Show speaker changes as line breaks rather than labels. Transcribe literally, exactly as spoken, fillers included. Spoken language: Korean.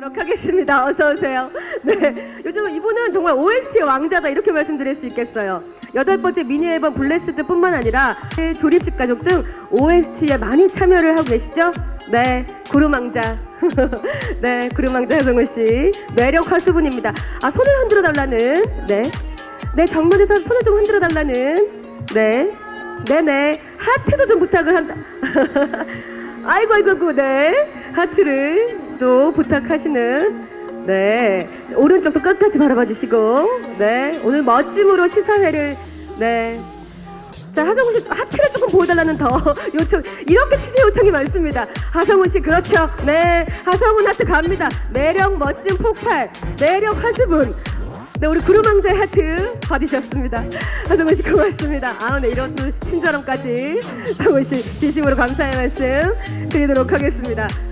드리도록 하겠습니다. 어서오세요. 네. 요즘 이분은 정말 오에스티의 왕자다, 이렇게 말씀드릴 수 있겠어요. 여덟 번째 미니 앨범 블레스드 뿐만 아니라 조립식 가족 등 오에스티에 많이 참여를 하고 계시죠? 네. 구름왕자. 네. 구름왕자 하성훈 씨. 매력 가수분입니다. 아, 손을 흔들어 달라는. 네. 네. 정면에서 손을 좀 흔들어 달라는. 네. 네네. 하트도 좀 부탁을 한다. 아이고, 아이고, 아이고, 네. 하트를 또 부탁하시는, 네. 오른쪽도 끝까지 바라봐 주시고, 네. 오늘 멋짐으로 시사회를, 네. 자, 하성훈 씨, 하트를 조금 보여달라는 더 요청, 이렇게 취재 요청이 많습니다. 하성훈 씨, 그렇죠. 네. 하성훈 하트 갑니다. 매력, 멋짐, 폭발, 매력, 하수분. 네, 우리 구름왕자의 하트 받으셨습니다. 하성훈 씨 고맙습니다. 아, 네, 이런 또 친절함까지 하성훈 씨 진심으로 감사의 말씀 드리도록 하겠습니다.